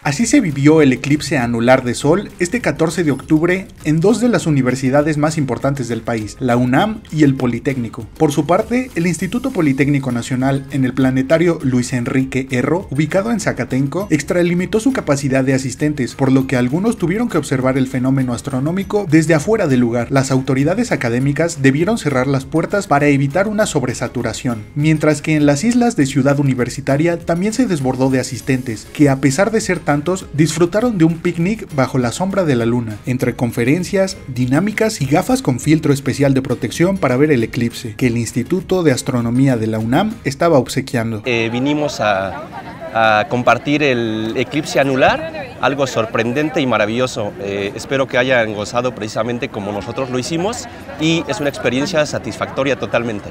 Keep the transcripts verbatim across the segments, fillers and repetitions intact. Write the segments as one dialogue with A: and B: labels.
A: Así se vivió el eclipse anular de Sol este catorce de octubre en dos de las universidades más importantes del país, la UNAM y el Politécnico. Por su parte, el Instituto Politécnico Nacional en el planetario Luis Enrique Erro, ubicado en Zacatenco, extralimitó su capacidad de asistentes, por lo que algunos tuvieron que observar el fenómeno astronómico desde afuera del lugar. Las autoridades académicas debieron cerrar las puertas para evitar una sobresaturación, mientras que en las islas de Ciudad Universitaria también se desbordó de asistentes, que a pesar de ser tan disfrutaron de un picnic bajo la sombra de la luna, entre conferencias, dinámicas y gafas con filtro especial de protección para ver el eclipse, que el Instituto de Astronomía de la UNAM estaba obsequiando.
B: Eh, vinimos a, a compartir el eclipse anular, algo sorprendente y maravilloso. Eh, espero que hayan gozado precisamente como nosotros lo hicimos y es una experiencia satisfactoria totalmente.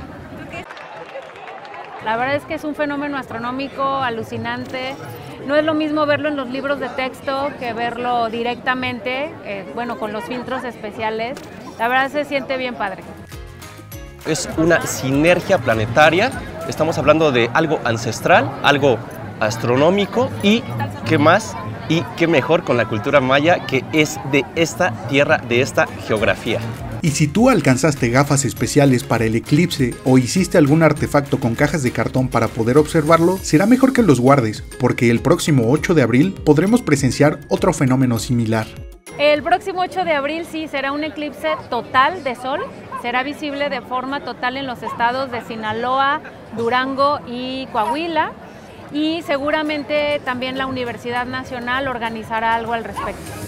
C: La verdad es que es un fenómeno astronómico alucinante. No es lo mismo verlo en los libros de texto que verlo directamente, eh, bueno, con los filtros especiales. La verdad se siente bien padre.
B: Es una sinergia planetaria. Estamos hablando de algo ancestral, algo astronómico y qué más y qué mejor con la cultura maya que es de esta tierra, de esta geografía.
A: Y si tú alcanzaste gafas especiales para el eclipse o hiciste algún artefacto con cajas de cartón para poder observarlo, será mejor que los guardes, porque el próximo ocho de abril podremos presenciar otro fenómeno similar.
C: El próximo ocho de abril sí será un eclipse total de sol, será visible de forma total en los estados de Sinaloa, Durango y Coahuila, y seguramente también la Universidad Nacional organizará algo al respecto.